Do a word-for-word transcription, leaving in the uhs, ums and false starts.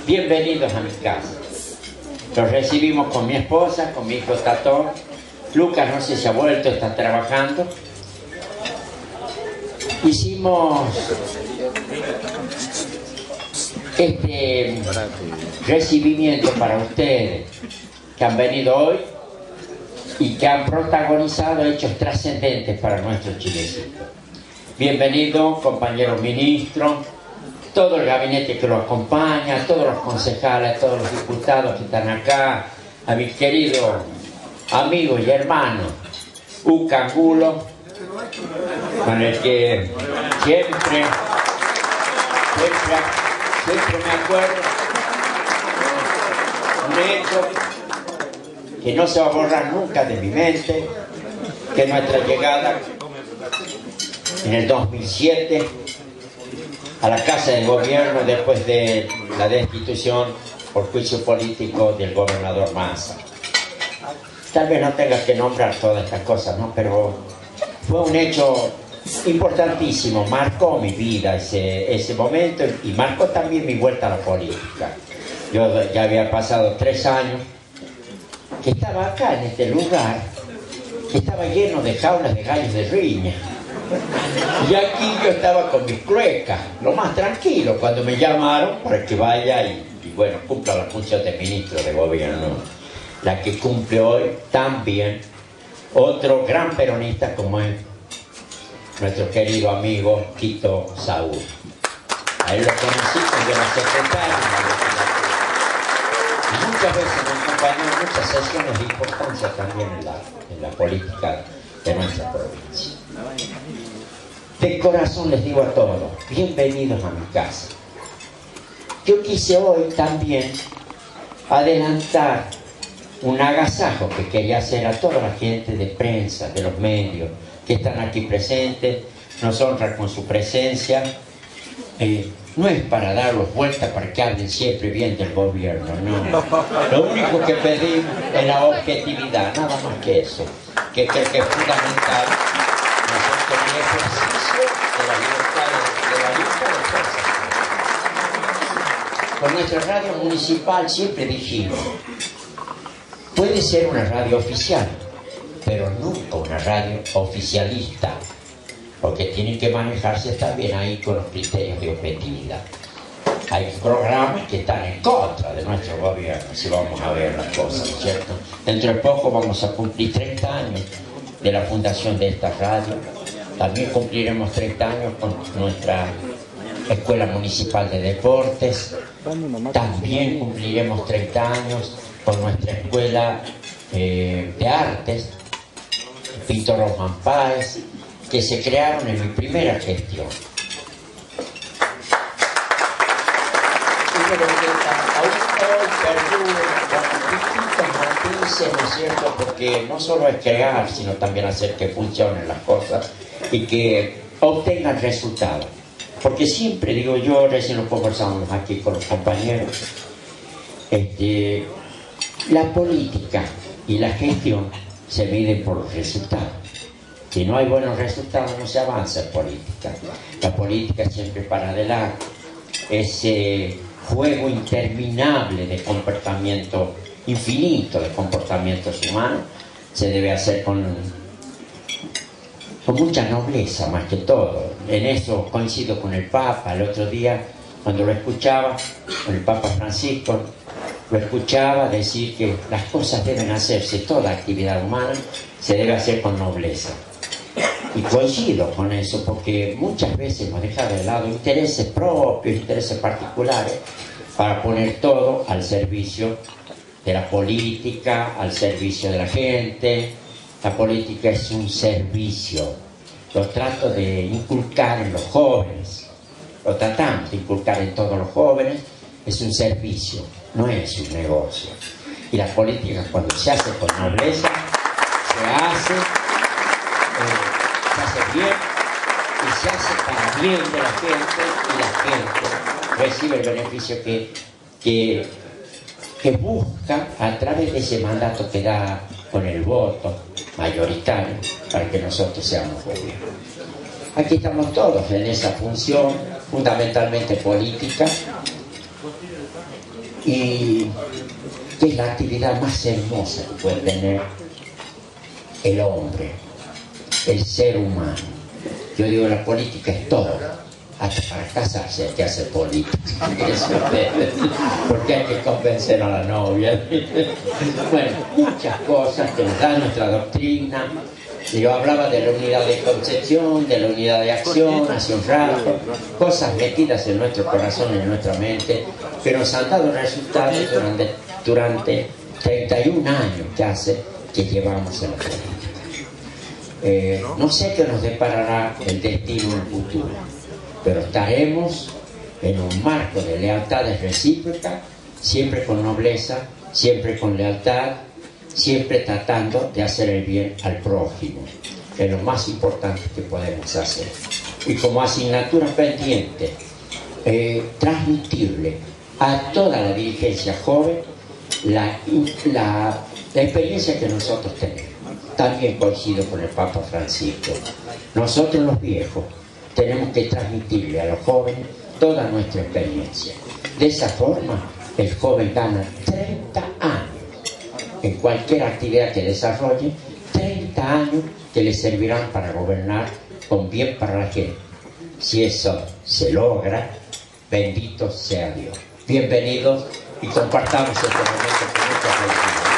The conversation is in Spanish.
bienvenidos a mi casa. Los recibimos con mi esposa, con mi hijo Tato. Lucas no sé si ha vuelto, está trabajando. Hicimos este recibimiento para ustedes que han venido hoy y que han protagonizado hechos trascendentes para nuestro Chilecito. Bienvenido, compañero ministro, todo el gabinete que lo acompaña, todos los concejales, todos los diputados que están acá, a mi querido amigo y hermano Uca Angulo, con el que siempre, siempre, siempre me acuerdo, un hecho que no se va a borrar nunca de mi mente, que nuestra llegada en el dos mil siete a la Casa de Gobierno después de la destitución por juicio político del gobernador Massa. Tal vez no tenga que nombrar todas estas cosas, ¿no? Pero fue un hecho importantísimo, marcó mi vida ese, ese momento y marcó también mi vuelta a la política. Yo ya había pasado tres años que estaba acá en este lugar, que estaba lleno de jaulas de gallos de riña. Y aquí yo estaba con mis cluecas, lo más tranquilo, cuando me llamaron para que vaya y, y bueno, cumpla la función de ministro de gobierno, la que cumple hoy también otro gran peronista como es nuestro querido amigo Tito Saúl. A él lo conocí cuando era secretario de la legislatura. Y muchas veces me acompañó en muchas sesiones de importancia también en la, en la política de nuestra provincia. De corazón les digo a todos, bienvenidos a mi casa. Yo quise hoy también adelantar un agasajo que quería hacer a toda la gente de prensa, de los medios, que están aquí presentes, nos honra con su presencia. Eh, no es para darlos vueltas para que hablen siempre bien del gobierno, no. Lo único que pedimos es la objetividad, nada más que eso, que creo que es fundamental. Nosotros en el ejercicio de la libertad de, de la libertad de prensa. Con nuestra radio municipal siempre dijimos, puede ser una radio oficial, pero nunca una radio oficialista, porque tienen que manejarse también ahí con los criterios de objetividad. Hay programas que están en contra de nuestro gobierno, si vamos a ver las cosas, ¿cierto? Dentro de poco vamos a cumplir treinta años de la fundación de esta radio. También cumpliremos treinta años con nuestra Escuela Municipal de Deportes. También cumpliremos treinta años con nuestra Escuela eh, de Artes, Pintor Osman Páez, que se crearon en mi primera gestión. Y creo que aún hoy perduran con distintos matices, ¿no es cierto? Porque no solo es crear, sino también hacer que funcionen las cosas y que obtengan resultados. Porque siempre, digo yo, recién lo conversamos aquí con los compañeros, este, la política y la gestión se miden por los resultados. Si no hay buenos resultados, no se avanza en política. La política siempre para adelante. Ese juego interminable de comportamiento, infinito de comportamientos humanos, se debe hacer con, con mucha nobleza, más que todo. En eso coincido con el Papa. El otro día, cuando lo escuchaba, con el Papa Francisco, lo escuchaba decir que las cosas deben hacerse, toda actividad humana se debe hacer con nobleza. Y coincido con eso, porque muchas veces nos deja de lado intereses propios, intereses particulares, para poner todo al servicio de la política, al servicio de la gente. La política es un servicio. Lo trato de inculcar en los jóvenes, lo tratamos de inculcar en todos los jóvenes. Es un servicio, no es un negocio. Y la política, cuando se hace con nobleza, se hace, eh, se hace bien y se hace para bien de la gente, y la gente recibe el beneficio que, que, que busca a través de ese mandato que da con el voto mayoritario para que nosotros seamos gobierno. Aquí estamos todos en esa función fundamentalmente política, y que es la actividad más hermosa que puede tener el hombre, el ser humano. Yo digo, la política es todo, hasta para casarse hay que hacer política, porque hay que convencer a la novia. Bueno, muchas cosas que nos da nuestra doctrina. Yo hablaba de la unidad de concepción, de la unidad de acción hace un rato, cosas metidas en nuestro corazón y en nuestra mente que nos han dado resultados durante, durante treinta y un años que hace que llevamos en la política. Eh, no sé qué nos deparará el destino en el futuro, pero estaremos en un marco de lealtades recíprocas, siempre con nobleza, siempre con lealtad, siempre tratando de hacer el bien al prójimo, es lo más importante que podemos hacer. Y como asignatura pendiente, eh, transmitirle a toda la dirigencia joven la, la, la experiencia que nosotros tenemos. También coincido con el Papa Francisco. Nosotros los viejos tenemos que transmitirle a los jóvenes toda nuestra experiencia. De esa forma, el joven gana treinta años en cualquier actividad que desarrolle, treinta años que le servirán para gobernar con bien para la gente. Si eso se logra, bendito sea Dios. Bienvenidos y compartamos este momento con mucha felicidad.